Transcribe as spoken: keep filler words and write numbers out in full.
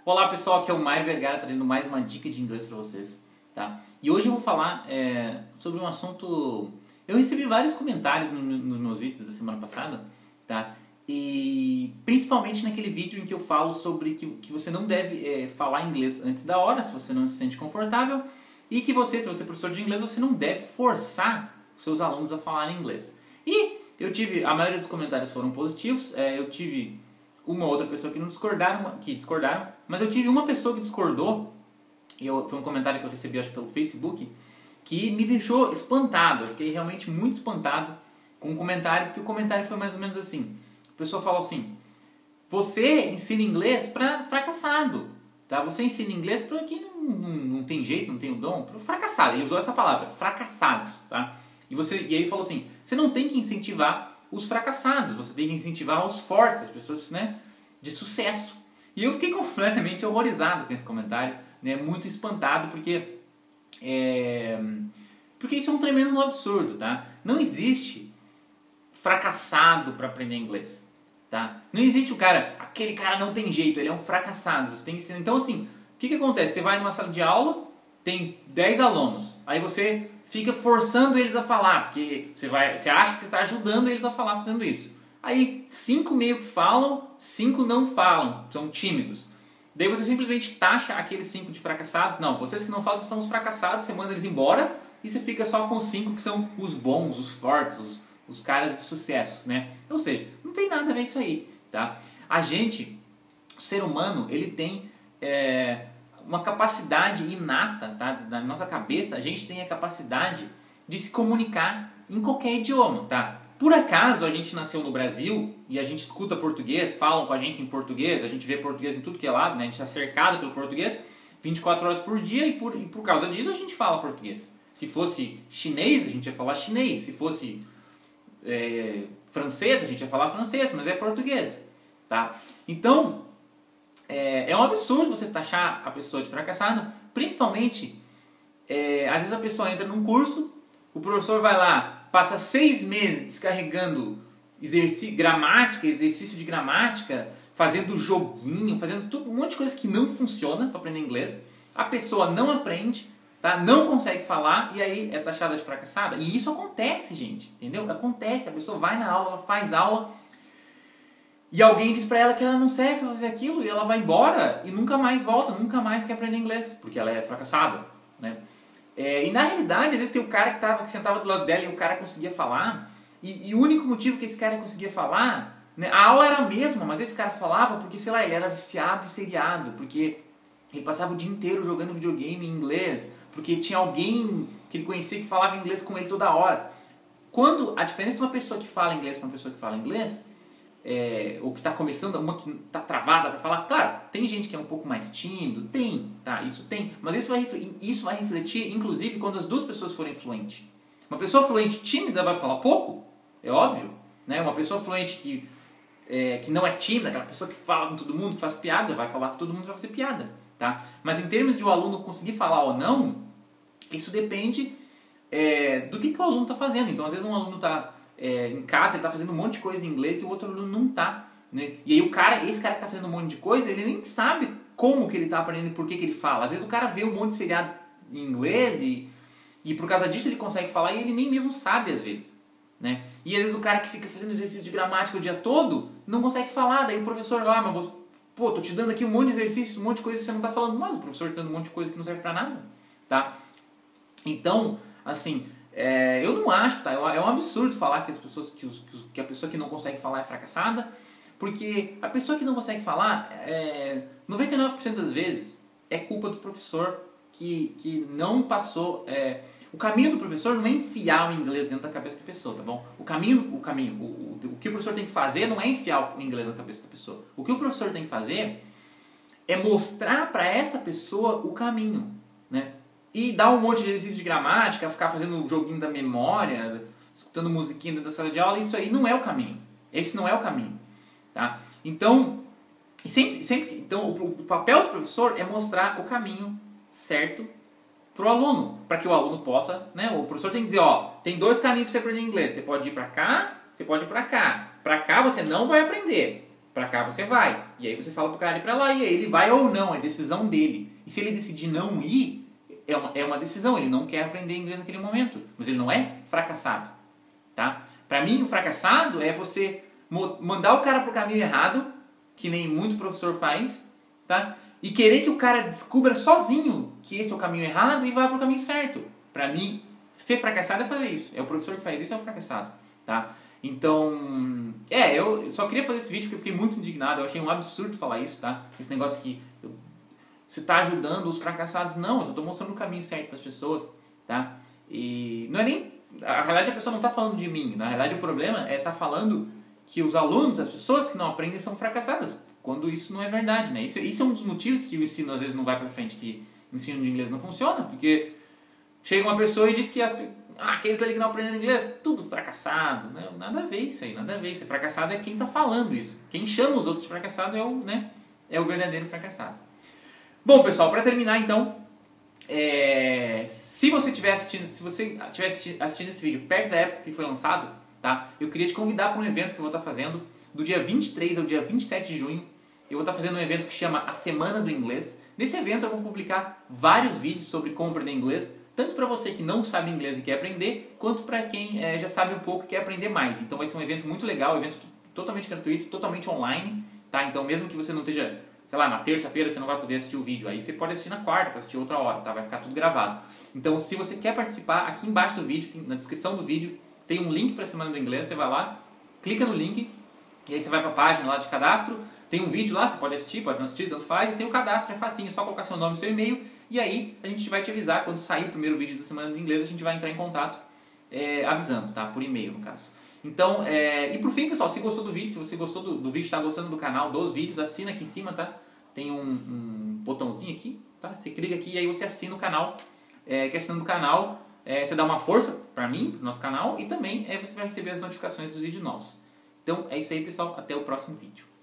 Olá pessoal, aqui é o Mário Vergara trazendo mais uma dica de inglês para vocês, tá? E hoje eu vou falar é, sobre um assunto... Eu recebi vários comentários no, nos meus vídeos da semana passada, tá? E principalmente naquele vídeo em que eu falo sobre que, que você não deve é, falar inglês antes da hora, se você não se sente confortável, e que você, se você é professor de inglês, você não deve forçar os seus alunos a falar inglês. E eu tive, a maioria dos comentários foram positivos, é, eu tive uma outra pessoa que não discordaram, que discordaram, mas eu tive uma pessoa que discordou, e eu, foi um comentário que eu recebi acho pelo Facebook, que me deixou espantado. Eu fiquei realmente muito espantado com o comentário, porque o comentário foi mais ou menos assim. A pessoa falou assim: você ensina inglês para fracassado, tá? Você ensina inglês para quem não, não, não tem jeito, não tem o dom, para fracassado. Ele usou essa palavra, fracassados, tá? E, você, e aí ele falou assim: você não tem que incentivar os fracassados, você tem que incentivar os fortes, as pessoas, né, de sucesso. E eu fiquei completamente horrorizado com esse comentário, né, muito espantado, porque, é, porque isso é um tremendo absurdo, tá? Não existe fracassado para aprender inglês, tá? Não existe o cara, aquele cara não tem jeito, ele é um fracassado, você tem que ensinar. Então assim, o que que acontece? Você vai numa sala de aula, tem dez alunos, aí você fica forçando eles a falar, porque você, vai, você acha que está ajudando eles a falar fazendo isso. Aí cinco meio que falam, cinco não falam, são tímidos. Daí você simplesmente taxa aqueles cinco de fracassados. Não, vocês que não falam são os fracassados, você manda eles embora e você fica só com os cinco que são os bons, os fortes, os, os caras de sucesso, né? Ou seja, não tem nada a ver isso aí, tá? A gente, o ser humano, ele tem... É, uma capacidade inata, tá? Na nossa cabeça, a gente tem a capacidade de se comunicar em qualquer idioma, tá? Por acaso a gente nasceu no Brasil e a gente escuta português, falam com a gente em português, a gente vê português em tudo que é lado, né? A gente está cercado pelo português vinte e quatro horas por dia e por, e por causa disso a gente fala português. Se fosse chinês, a gente ia falar chinês. Se fosse é, francês, a gente ia falar francês, mas é português, tá? Então... É, é um absurdo você taxar a pessoa de fracassado, principalmente, é, às vezes a pessoa entra num curso, o professor vai lá, passa seis meses descarregando exercício, gramática, exercício de gramática, fazendo joguinho, fazendo tudo, um monte de coisa que não funciona para aprender inglês, a pessoa não aprende, tá? Não consegue falar e aí é taxada de fracassada. E isso acontece, gente, entendeu? Acontece, a pessoa vai na aula, ela faz aula, e alguém diz pra ela que ela não serve pra fazer aquilo e ela vai embora e nunca mais volta, nunca mais quer aprender inglês, porque ela é fracassada, né? É, e na realidade, às vezes tem o cara que, tava, que sentava do lado dela e o cara conseguia falar, e, e o único motivo que esse cara conseguia falar, né, a aula era a mesma, mas esse cara falava porque, sei lá, ele era viciado e seriado, porque ele passava o dia inteiro jogando videogame em inglês, porque tinha alguém que ele conhecia que falava inglês com ele toda hora. Quando a diferença de uma pessoa que fala inglês para uma pessoa que fala inglês... É, ou que está começando, uma que está travada para falar, claro, tem gente que é um pouco mais tímido, tem, tá, isso tem, mas isso vai, isso vai refletir, inclusive, quando as duas pessoas forem fluentes. Uma pessoa fluente tímida vai falar pouco, é óbvio, né? Uma pessoa fluente que, é, que não é tímida, aquela pessoa que fala com todo mundo, que faz piada, vai falar com todo mundo, vai fazer piada, tá? Mas em termos de o aluno conseguir falar ou não, isso depende é, do que, que o aluno está fazendo. Então, às vezes um aluno está... É, em casa, ele está fazendo um monte de coisa em inglês e o outro aluno não está, né? E aí o cara, esse cara que está fazendo um monte de coisa, ele nem sabe como que ele está aprendendo e por que que ele fala. Às vezes o cara vê um monte de seriado em inglês e, e por causa disso ele consegue falar e ele nem mesmo sabe às vezes, né? E às vezes o cara que fica fazendo exercício de gramática o dia todo não consegue falar, daí o professor lá, mas você, pô, tô te dando aqui um monte de exercício, um monte de coisa que você não está falando, mas o professor está dando um monte de coisa que não serve para nada, tá? Então, assim... É, eu não acho, tá? É um absurdo falar que, as pessoas, que, os, que a pessoa que não consegue falar é fracassada, porque a pessoa que não consegue falar, é, noventa e nove por cento das vezes, é culpa do professor que, que não passou... É, o caminho do professor não é enfiar o inglês dentro da cabeça da pessoa, tá bom? O caminho, o, caminho o, o, o que o professor tem que fazer não é enfiar o inglês na cabeça da pessoa. O que o professor tem que fazer é mostrar para essa pessoa o caminho, né? E dar um monte de exercício de gramática, ficar fazendo o joguinho da memória, escutando musiquinha dentro da sala de aula, isso aí não é o caminho. Esse não é o caminho, tá? Então, sempre, sempre, então o, o papel do professor é mostrar o caminho certo para o aluno, para que o aluno possa, né? O professor tem que dizer, ó, tem dois caminhos para você aprender inglês. Você pode ir para cá, você pode ir para cá. Para cá você não vai aprender. pra cá você vai. E aí você fala pro cara ir pra lá, e aí ele vai ou não, é decisão dele. E se ele decidir não ir, é uma, é uma decisão, ele não quer aprender inglês naquele momento. Mas ele não é fracassado, tá? Pra mim, o fracassado é você mandar o cara pro caminho errado, que nem muito professor faz, tá? E querer que o cara descubra sozinho que esse é o caminho errado e vá pro caminho certo. Pra mim, ser fracassado é fazer isso. É o professor que faz isso, é o fracassado, tá? Então, é, eu só queria fazer esse vídeo porque eu fiquei muito indignado. Eu achei um absurdo falar isso, tá? Esse negócio que eu, você tá ajudando os fracassados. Não, eu só tô mostrando o caminho certo pras pessoas, tá? E não é nem... Na realidade, a pessoa não tá falando de mim. Na realidade, o problema é tá falando que os alunos, as pessoas que não aprendem são fracassadas. Quando isso não é verdade, né? Isso, isso é um dos motivos que o ensino às vezes não vai pra frente, que o ensino de inglês não funciona, porque chega uma pessoa e diz que as, ah, aqueles ali que não aprendem inglês, tudo fracassado, né? Nada a ver isso aí, nada a ver. Isso é fracassado é quem tá falando isso. Quem chama os outros de fracassado é o, né, é o verdadeiro fracassado. Bom, pessoal, para terminar então, é, se você estiver assistindo, se você estiver assistindo esse vídeo perto da época que foi lançado, tá? Eu queria te convidar para um evento que eu vou estar fazendo do dia vinte e três ao dia vinte e sete de junho. Eu vou estar fazendo um evento que chama A Semana do Inglês. Nesse evento eu vou publicar vários vídeos sobre como aprender inglês, tanto para você que não sabe inglês e quer aprender, quanto para quem é, já sabe um pouco e quer aprender mais. Então vai ser um evento muito legal, um evento totalmente gratuito, totalmente online, tá? Então mesmo que você não esteja, sei lá, na terça-feira você não vai poder assistir o vídeo, aí você pode assistir na quarta para assistir outra hora, tá? Vai ficar tudo gravado. Então se você quer participar, aqui embaixo do vídeo, tem, na descrição do vídeo, tem um link para a Semana do Inglês, você vai lá, clica no link, e aí você vai para a página lá de cadastro, tem um vídeo lá, você pode assistir, pode não assistir, tanto faz, e tem o cadastro, é facinho, é só colocar seu nome e seu e-mail, e aí a gente vai te avisar, quando sair o primeiro vídeo da Semana do Inglês, a gente vai entrar em contato é, avisando, tá? Por e-mail, no caso. Então, é, e por fim, pessoal, se gostou do vídeo, se você gostou do, do vídeo, está gostando do canal, dos vídeos, assina aqui em cima, tá? Tem um, um botãozinho aqui, tá? Você clica aqui e aí você assina o canal, é, que assinando o canal, é, você dá uma força pra mim, pro nosso canal, e também é, você vai receber as notificações dos vídeos novos. Então, é isso aí, pessoal. Até o próximo vídeo.